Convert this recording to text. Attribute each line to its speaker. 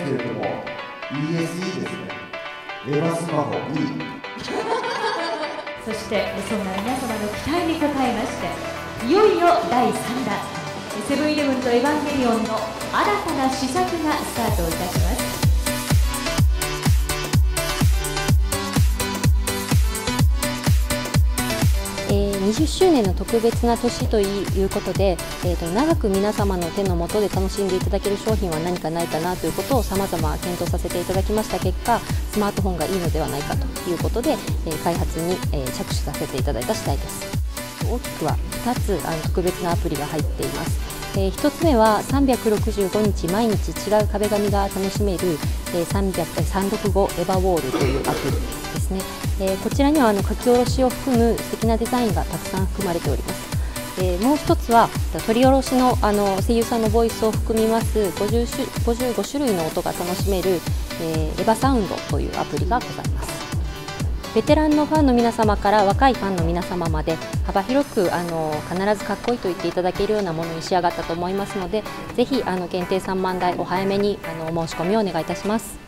Speaker 1: ますけれども、 ESE ですね。レバスマホ E。
Speaker 2: そしてそんな皆様の期待に応えまして、いよいよ第3弾セブンイレブンとエヴァンゲリオンの新たな試作がスタートいたします。
Speaker 3: 20周年の特別な年ということで、長く皆様の手の元で楽しんでいただける商品は何かないかなということを様々検討させていただきました結果、スマートフォンがいいのではないかということで、開発に着手させていただいた次第です。大きくは2つ特別なアプリが入っています。1つ目は365日毎日違う壁紙が楽しめる365エヴァウォールというアプリですね。こちらには書き下ろしを含む素敵なデザインがたくさん含まれております。もう一つは取り下ろしの声優さんのボイスを含みます55種類の音が楽しめるエヴァサウンドというアプリがございます。ベテランのファンの皆様から若いファンの皆様まで幅広く必ずかっこいいと言っていただけるようなものに仕上がったと思いますので、ぜひ限定3万台お早めにお申し込みをお願いいたします。